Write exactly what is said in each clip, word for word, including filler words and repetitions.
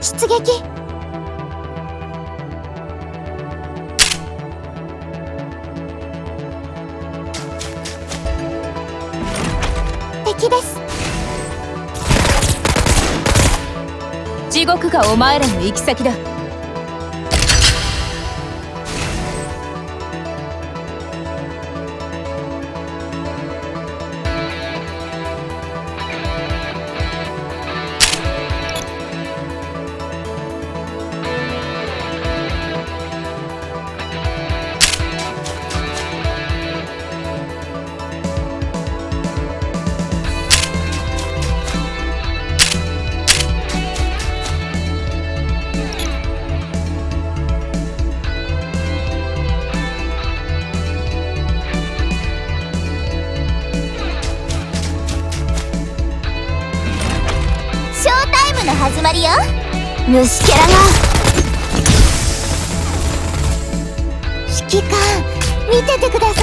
出撃。敵です。 地獄がお前らの行き先だ。 始まりよ。虫キャラが指揮官見ててください。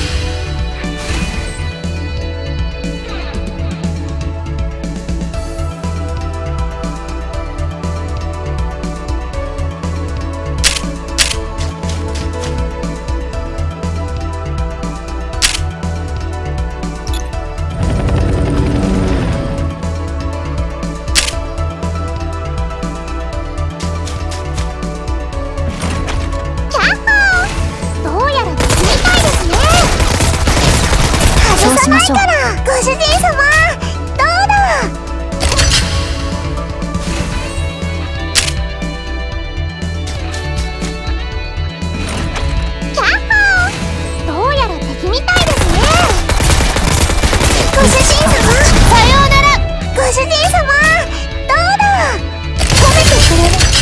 ないからご主人様、どうだ。キャッホー、どうやら敵みたいですね。ご主人様、さようなら。ご主人様、どうだ。褒めてくれる。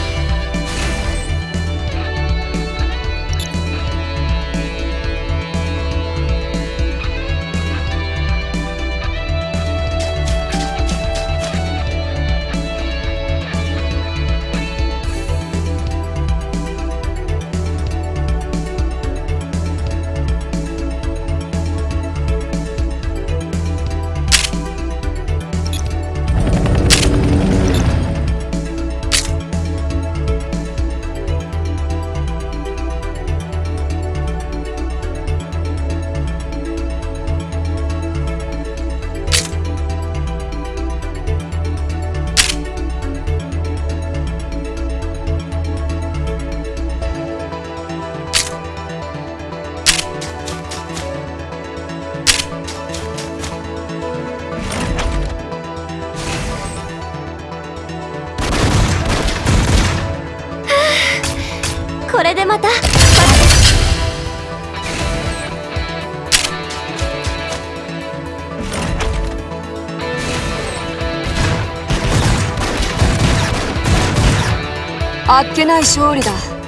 これでまたあっけない勝利だ。